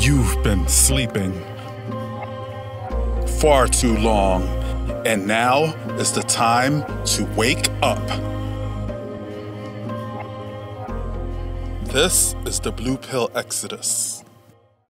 You've been sleeping far too long, and now is the time to wake up. This is the Blue Pill Exodus.